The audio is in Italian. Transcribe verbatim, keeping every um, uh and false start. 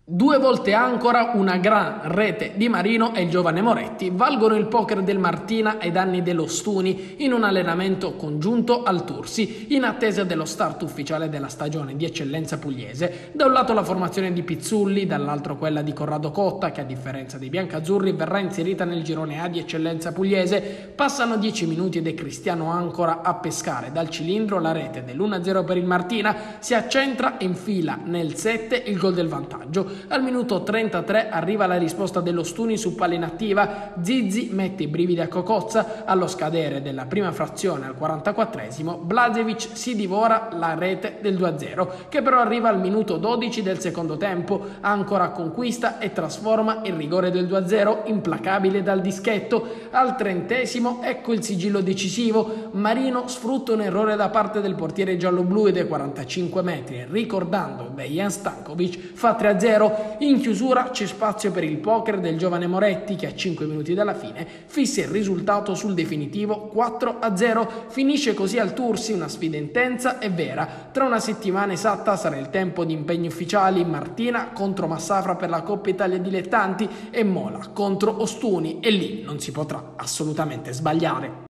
Due volte ancora una gran rete di Marino e il giovane Moretti valgono il poker del Martina ai danni dello Stuni in un allenamento congiunto al Tursi, in attesa dello start ufficiale della stagione di eccellenza pugliese. Da un lato la formazione di Pizzulli, dall'altro quella di Corrado Cotta, che a differenza dei biancazzurri verrà inserita nel girone A di eccellenza pugliese. Passano dieci minuti ed è Cristiano Ancora a pescare dal cilindro la rete dell'uno a zero per il Martina, si accentra e infila nel sette il gol del vantaggio. Al minuto trentatré arriva la risposta dello Stuni su palla inattiva. Zizzi mette i brividi a Cocozza. Allo scadere della prima frazione al quarantaquattresimo Blažević si divora la rete del due a zero, che però arriva al minuto dodici del secondo tempo. Ancora conquista e trasforma il rigore del due a zero, implacabile dal dischetto. Al trentesimo ecco il sigillo decisivo. Marino sfrutta un errore da parte del portiere giallo-blu e dai quarantacinque metri e, ricordando Dejan Stankovic, fa tre a zero. In chiusura c'è spazio per il poker del giovane Moretti, che a cinque minuti dalla fine fissa il risultato sul definitivo quattro a zero. Finisce così al Tursi una sfida intensa e vera. Tra una settimana esatta sarà il tempo di impegni ufficiali: Martina contro Massafra per la Coppa Italia Dilettanti e Mola contro Ostuni, e lì non si potrà assolutamente sbagliare.